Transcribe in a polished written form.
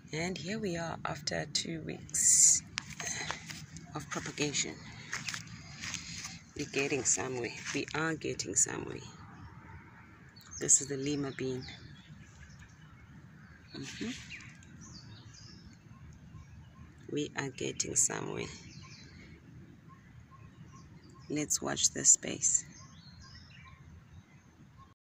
And here we are after 2 weeks of propagation. We're getting somewhere. We are getting somewhere. This is the lima bean. We are getting somewhere. Let's watch this space.